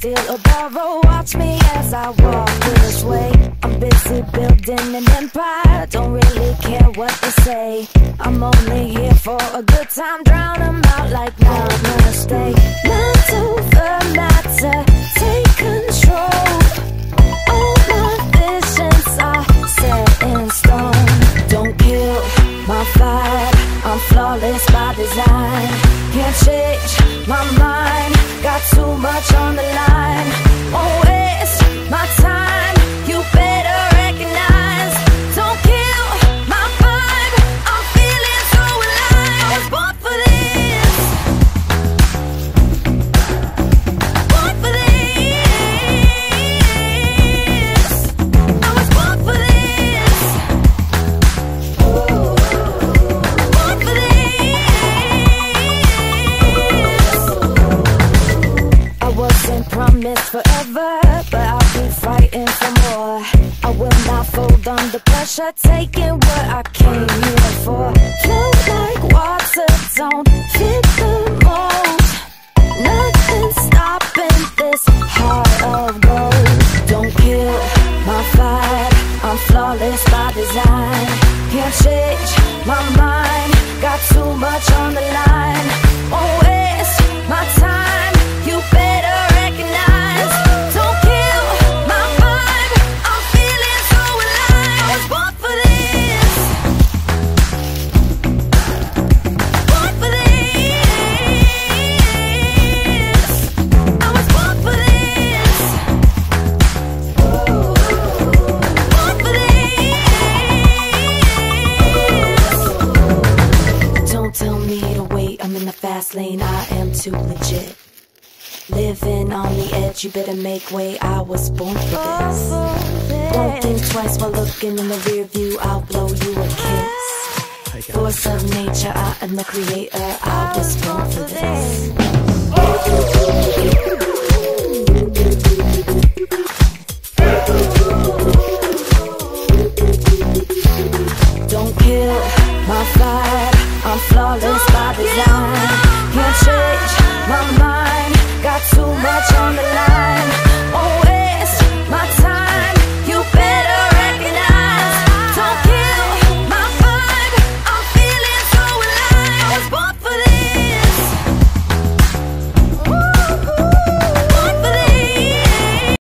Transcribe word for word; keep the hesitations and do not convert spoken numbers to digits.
steal or borrow. Watch me as I walk this way. I'm busy building an empire, don't really care what they say. I'm only here for a good time, drown them out like now, gonna stay. Mind to the matter, take control. All my visions are set in stone. Don't kill my vibe, I'm flawless by design. Can't change my mind, got too much on the line. Won't waste my time, you better recognize. Don't kill my vibe, I'm feeling so alive. I was born for this, born for this. I was born for this, born for this. I wasn't promised forever, but I'll be fighting for more. I will not fold under pressure, taking what I came here for. Float like water, don't fit the mold. Nothing stopping this heart of gold. Don't kill my vibe, I'm flawless by design. Can't change my mind, got too much on the line. Won't waste my time, you better recognize. Don't kill my vibe, I'm feeling so alive. I was born for this, born for this. I was born for this, born for this. Don't tell me to wait, I'm in the fast lane, I am too legit. Living on the edge, you better make way, I was born for this. Don't think twice while looking in the rear view, I'll blow you a kiss. Force of nature, I am the creator, I was born for this.